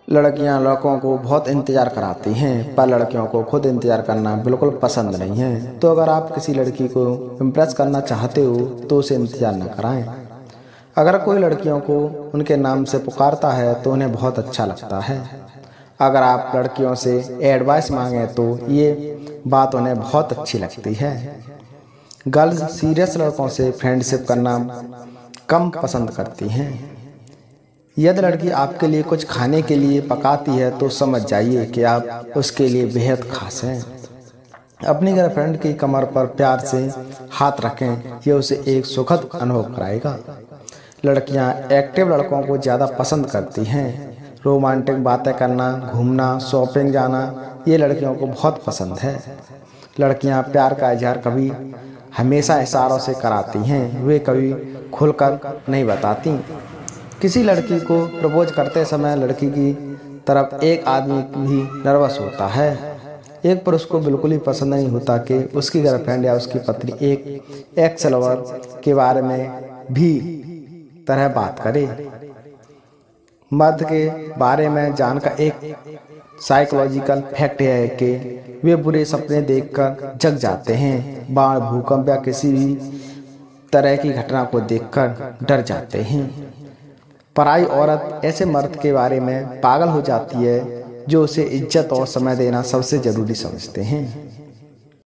लड़कियां लड़कों को बहुत इंतज़ार कराती हैं, पर लड़कियों को खुद इंतज़ार करना बिल्कुल पसंद नहीं है। तो अगर आप किसी लड़की को इम्प्रेस करना चाहते हो तो उसे इंतज़ार न कराएं। अगर कोई लड़कियों को उनके नाम से पुकारता है तो उन्हें बहुत अच्छा लगता है। अगर आप लड़कियों से एडवाइस मांगें तो ये बात उन्हें बहुत अच्छी लगती है। गर्ल्स सीरियस लड़कों से फ्रेंडशिप करना कम पसंद करती हैं। यदि लड़की आपके लिए कुछ खाने के लिए पकाती है तो समझ जाइए कि आप उसके लिए बेहद खास हैं। अपनी गर्लफ्रेंड की कमर पर प्यार से हाथ रखें, यह उसे एक सुखद अनुभव कराएगा। लड़कियां एक्टिव लड़कों को ज़्यादा पसंद करती हैं। रोमांटिक बातें करना, घूमना, शॉपिंग जाना ये लड़कियों को बहुत पसंद है। लड़कियां प्यार का इजहार कभी हमेशा इशारों से कराती हैं, वे कभी खुलकर नहीं बताती। किसी लड़की को प्रपोज करते समय लड़की की तरफ एक आदमी भी नर्वस होता है। एक पुरुष को बिल्कुल ही पसंद नहीं होता कि उसकी गर्लफ्रेंड या उसकी पत्नी एक एक्स लवर के बारे में भी तरह बात करे। मर्द के बारे में जानकर एक साइकोलॉजिकल फैक्ट है कि वे बुरे सपने देखकर जग जाते हैं, बाढ़, भूकंप या किसी भी तरह की घटना को देखकर डर जाते हैं। पराई औरत ऐसे मर्द के बारे में पागल हो जाती है जो उसे इज्जत और समय देना सबसे जरूरी समझते हैं।